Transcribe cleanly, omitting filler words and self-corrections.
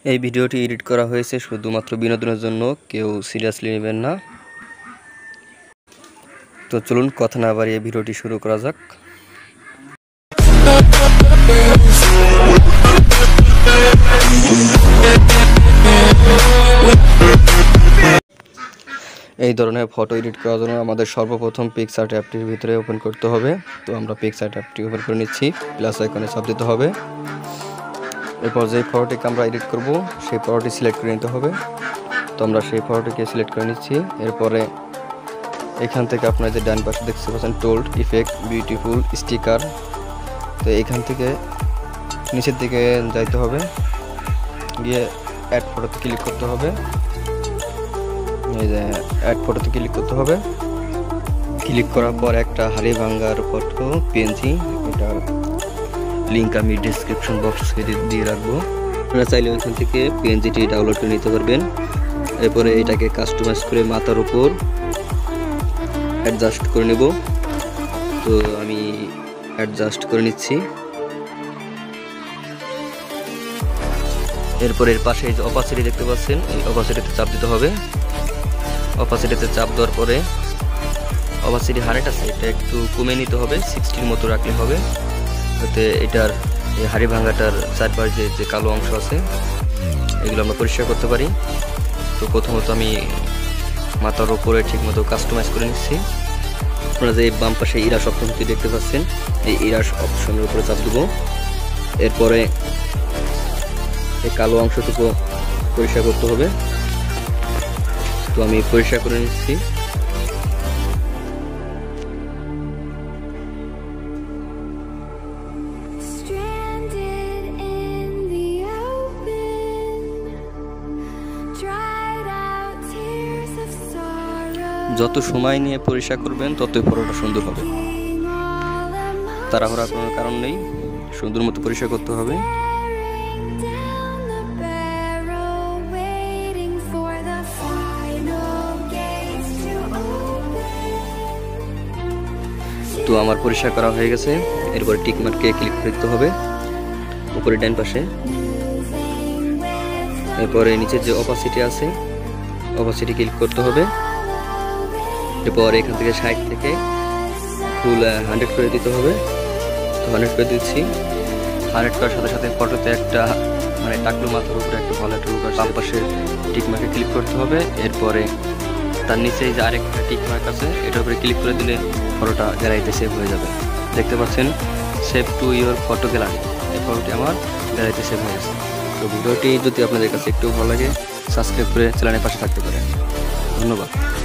এই ভিডিওটি এডিট করা হয়েছে শুধুমাত্র বিনোদনের জন্য, কেউ সিরিয়াসলি নেবেন না। তো চলুন কথা না বাড়িয়ে ভিডিওটি শুরু করা যাক। এই ধরনের ফটো এডিট করার জন্য আমাদের সর্বপ্রথম পিক্সার্ট অ্যাপটির ভিতরে ওপেন করতে হবে। তো আমরা পিক্সার্ট অ্যাপটি ওপেন করে নিচ্ছি, প্লাস আইকনে চাপ দিতে হবে। এরপর যে ফটোটিকে আমরা এডিট করব সেই ফটোটি সিলেক্ট করে নিতে হবে। তো আমরা সেই ফটোটিকে সিলেক্ট করে নিচ্ছি। এরপরে এখান থেকে আপনারা যে ডান পাশে দেখতে পাচ্ছেন টোল্ড, ইফেক্ট, বিউটিফুল, স্টিকার, তো এখান থেকে নিচের দিকে যাইতে হবে, গিয়ে অ্যাড ফটোতে ক্লিক করতে হবে। এই যে অ্যাড ফটোতে ক্লিক করতে হবে। ক্লিক করার পর একটা হাড়ি ভাঙ্গার ফটো পিএনজি, এটার লিঙ্ক আমি ডিসক্রিপশন বক্সে দিয়ে রাখবো। আপনারা চাইলে ওইখান থেকে পিএনজিটি ডাউনলোড করে নিতে পারবেন। এরপরে এটাকে কাস্টমাইজ করে মাথার উপর অ্যাডজাস্ট করে নেব। তো আমি অ্যাডজাস্ট করে নিচ্ছি। এরপর এর পাশে এই যে অপাসিটি দেখতে পাচ্ছেন, এই অপাসিটিতে চাপ দিতে হবে। অপাসিটিতে চাপ দেওয়ার পরে অপাসিটি হারেট আছে, এটা একটু কমে নিতে হবে, 60 মতো রাখলে হবে। যাতে এটার এই হাড়ি ভাঙাটার চারপাশে যে কালো অংশ আছে এগুলো আমরা পরিষ্কার করতে পারি। তো প্রথমত আমি মাথার উপরে ঠিকমতো কাস্টমাইজ করে নিচ্ছি। আপনারা যে বাম পাশে ইরাস অপশনটি দেখতে পাচ্ছেন, এই ইরাস অপশনের উপরে চাপ দেব। এরপরে এই কালো অংশটুকু পরিষ্কার করতে হবে। তো আমি পরিষ্কার করে নিচ্ছি। যত সময় নিয়ে পরিষ্কার করবেন ততই ফটোটা সুন্দর হবে। তাড়াহুড়া কোনো কারণ নেই, সুন্দর মতো পরিষ্কার করতে হবে। তো আমার পরিষ্কার করা হয়ে গেছে। এরপরে টিক মার্কে ক্লিক করতে হবে উপরে ডান পাশে। এরপরে নিচে যে অপাসিটি আছে অপাসিটি ক্লিক করতে হবে। এরপর এখান থেকে 60 থেকে ফুল 100 করে দিতে হবে। তো 100 করে দিচ্ছি। 100 করার সাথে সাথে ফটোতে একটা মানে টাকলু মাথার উপরে একটা ভালো একটা রূপ আছে, বাম পাশে টিক মার্কে ক্লিক করতে হবে। এরপরে তার নিচে যে আরেকটা টিক মার্ক আছে এটার উপরে ক্লিক করে দিলে ফটোটা গ্যালারিতে সেভ হয়ে যাবে। দেখতে পাচ্ছেন save to your photo gallery, এই ফটোটি আমার গ্যালারিতে সেভ হয়ে গেছে। তো ভিডিওটি যদি আপনাদের কাছে একটু ভালো লাগে সাবস্ক্রাইব করে চ্যানেলের পাশে থাকতে পারেন। ধন্যবাদ।